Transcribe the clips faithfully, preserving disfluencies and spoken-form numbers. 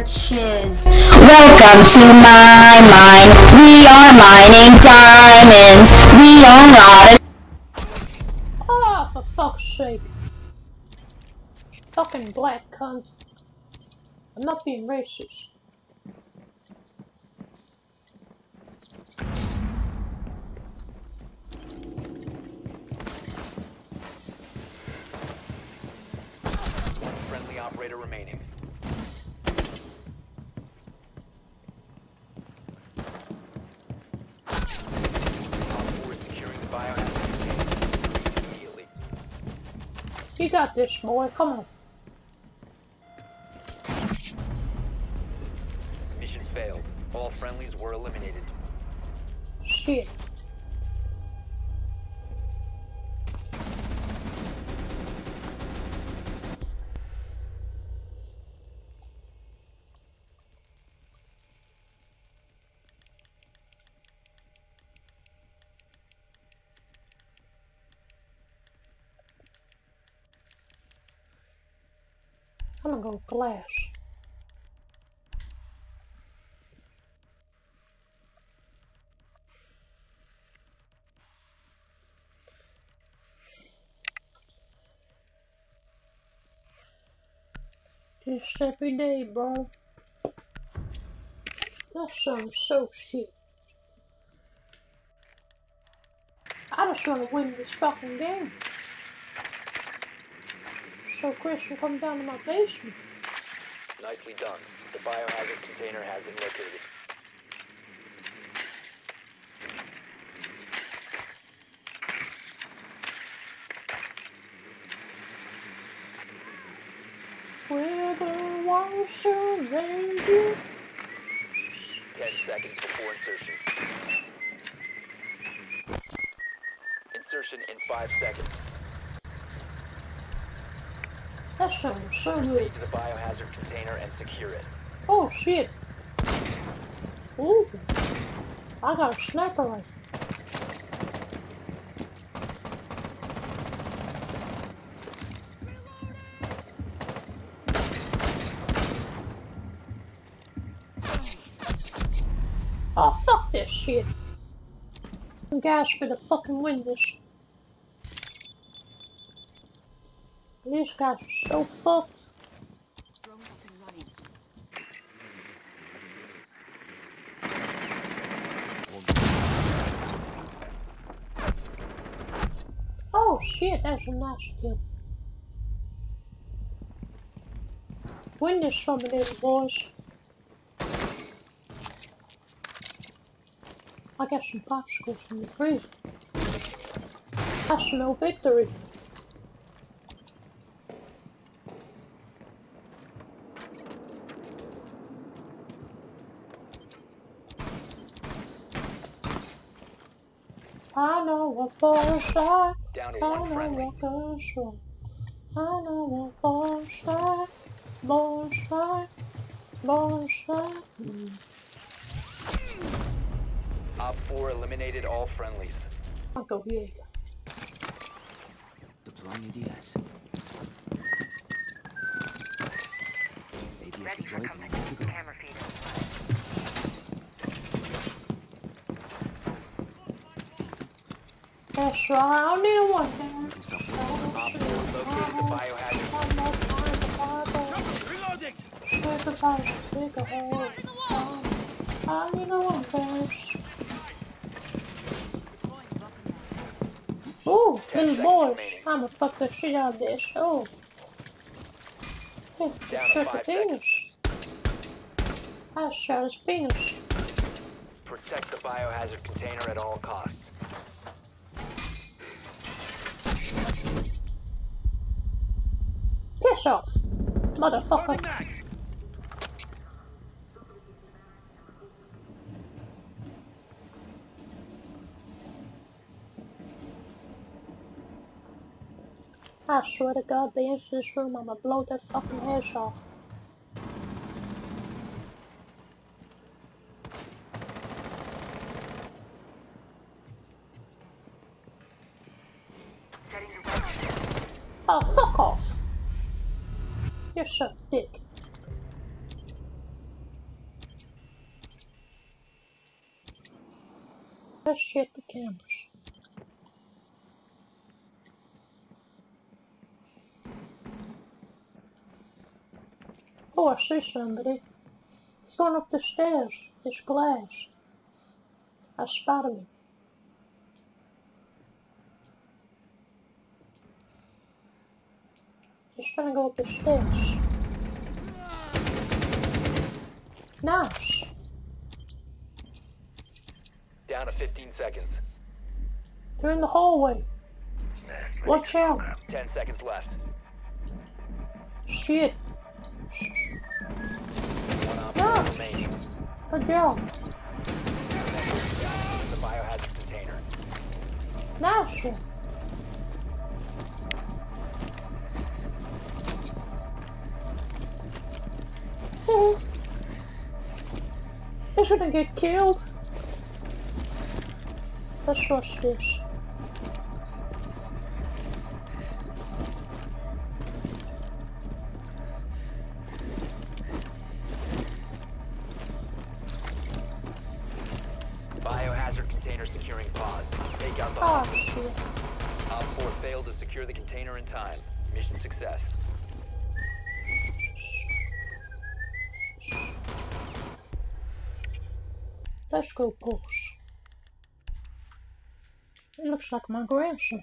shiz. Welcome to my mine. We are mining diamonds. We are not a... Oh, for fuck's sake. Fucking black cunt. I'm not being racist. Friendly operator remaining. Op four is securing the biohazard immediately. You got this, boy. Come on. Mission failed. All friendlies were eliminated. Shit. I'm gonna go glass. Just every day, bro. That sounds so shit. I just wanna win this fucking game. So Chris can come down to my basement. Nicely done. The biohazard container has been located. Whether one survey you. Ten seconds before insertion. Insertion in five seconds. That sounds so good. Proceed to the biohazard container and secure it. Oh shit. Ooh. I got a sniper rifle. Oh, fuck this shit. Gas for the fucking windows. These guys are so fucked. Drone up and running. Oh shit, that's a nice kill. Windows dominated, boys. I got some popsicles from the freezer. I smell victory. I know what boys like. Down to I one know friendly. what goes wrong. I know what boys like. Boys like. Boys like. Mm. Op four eliminated all friendlies. Uncle Diego. Deploying A D S. A D S Ready for deployed. company. Camera feed. That's right, I don't need one there. You can stop it. Op four located the biohazard. One more time, the Bible. Reloading! Take the Bible, take a hold. I need a one first. Ooh, Ten little seconds boys. remaining. I'ma fuck the shit out of this. Oh. Hey, Down to shut the five penis. I shot his penis. Protect the biohazard container at all costs. Piss off, motherfucker. I swear to God, they enter this room, I'ma blow their fucking heads off. Oh, fuck off! You're so dick. Let's check the cameras. Oh, I see somebody. He's going up the stairs. It's glass. I spotted him. He's trying to go up the stairs. Nice. Down to fifteen seconds. They're in the hallway. Watch out. ten seconds left. Shit. One op No. four remaining. Good job. The biohazard container. Nice one. They shouldn't get killed. Let's rush this. Biohazard container securing pod. Take out the Oh hostage. shit. Op four failed to secure the container in time. Mission success. Let's go push. It looks like my grandson.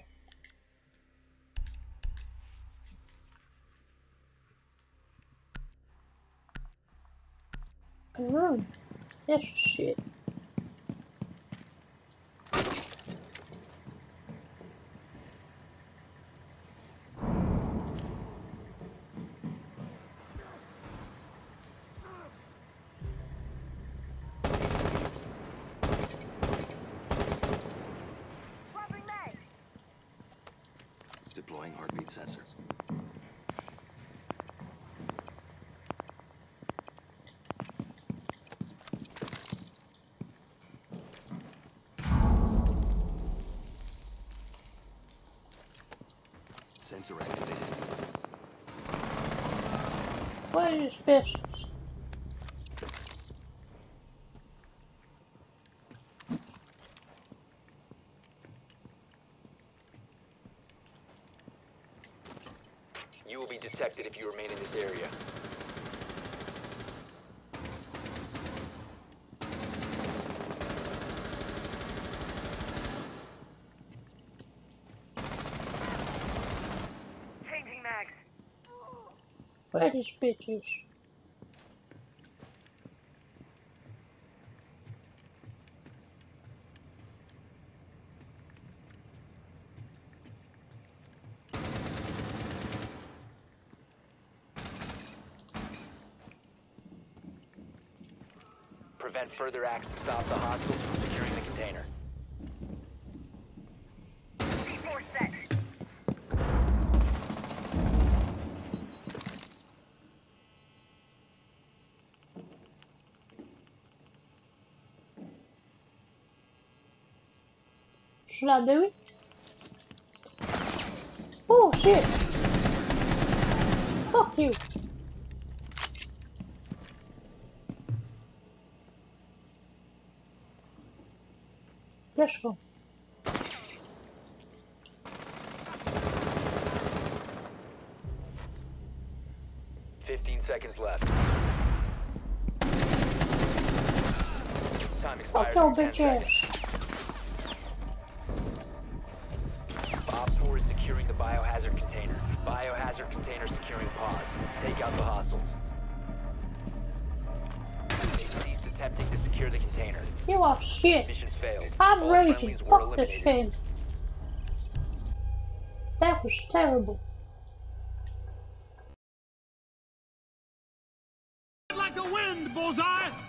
Room. This shit. Deploying heartbeat sensor. Sensor activated. What is this? You will be detected if you remain in this area. Changing mags. Where these bitches? Prevent further acts to stop the hostiles from securing the container. C four set. Should I do it? Oh shit! Fuck you! Let's go. Fifteen seconds left. Time Fuck expires your in ten bitch ass. seconds. Op four is securing the biohazard container. Biohazard container securing pods. Take out the hostiles. They ceased attempting to secure the container. You are shit. Mission failed. I'm All raging. friendlies were Fuck this eliminated. game. That was terrible. Like the wind, Bullseye!